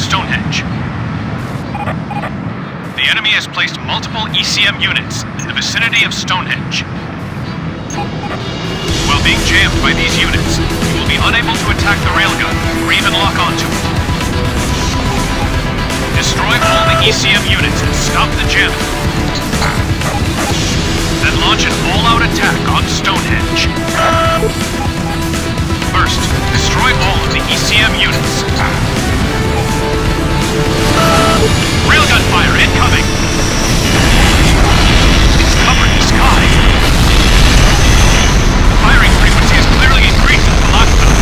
Stonehenge. The enemy has placed multiple ECM units in the vicinity of Stonehenge. While being jammed by these units, you will be unable to attack the railgun or even lock onto it. Destroy all the ECM units and stop the jamming. Then launch an all-out attack on Stonehenge. First, destroy all of the ECM units. Railgun fire incoming! It's covered the sky. The firing frequency has clearly increased since the last time.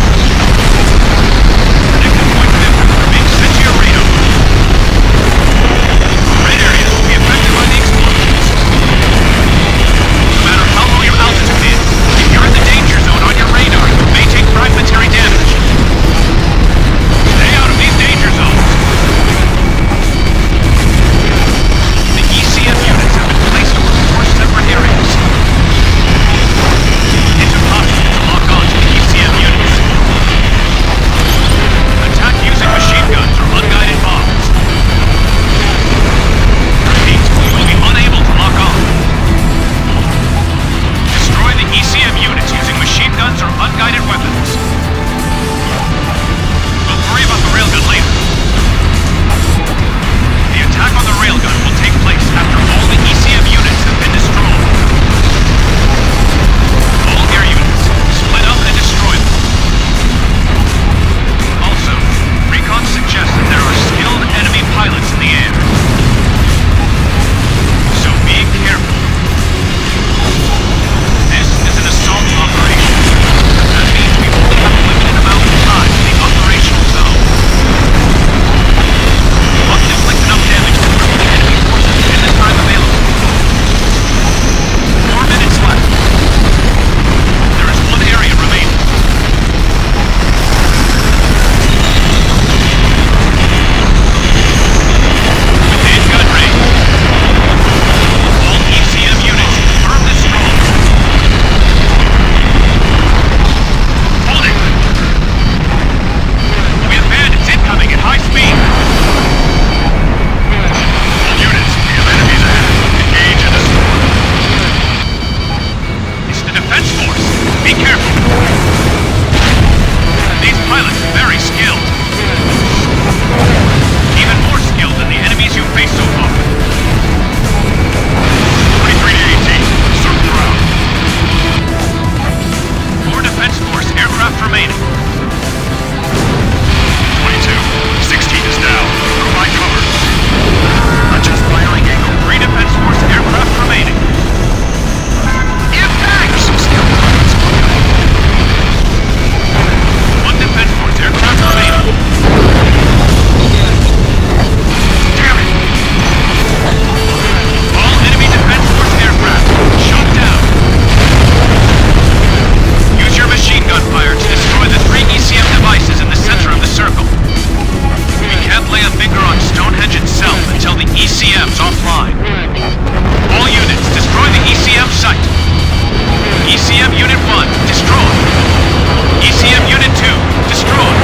Predicted points of impact are being sent to your radar. Red areas will be affected by the explosions. No matter how low your altitude is, if you're in the danger zone on your radar, you may take fragmentary damage. Stay out of these danger zones. The ECM units have been placed over 4 separate areas. It's impossible to lock on to the ECM units. Attack using machine guns or unguided bombs. Repeat, you will be unable to lock on. Destroy the ECM units using machine guns or unguided weapons. We'll worry about the railgun later. The attack on the railgun will take place after all the ECM units have been destroyed. All air units, split up and destroy them. Also, recon suggests that there are skilled enemy pilots in the air. So be careful. This is an assault operation. That means we only have a limited amount of time in the operational zone. Must inflict enough damage to cripple the enemy forces in the time available. 4 minutes left. There is one area remaining. Within gun range. All ECM units, confirm this strong. Hold it! We have bandits incoming at high speed. All units, we have enemies ahead. Engage and destroy. It's the defense force. Be careful. These pilots are very skilled. Even more skilled than the enemies you've faced so far. 23 to 18. Circle around. 4 defense force aircraft remaining. 22. 16 is down. Provide cover. Adjust firing angle. 3 defense force aircraft remaining. Impact! There's some skilled pilots. 1 defense force aircraft remaining. Damn it! All enemy defense force aircraft shot down. Use your machine gun fire to destroy the 3 ECM devices in the center of the circle. We can't lay a finger on Stonehenge itself until the ECM's offline. All units, destroy the ECM site. ECM Unit 1, destroy. ECM Unit 2, destroy.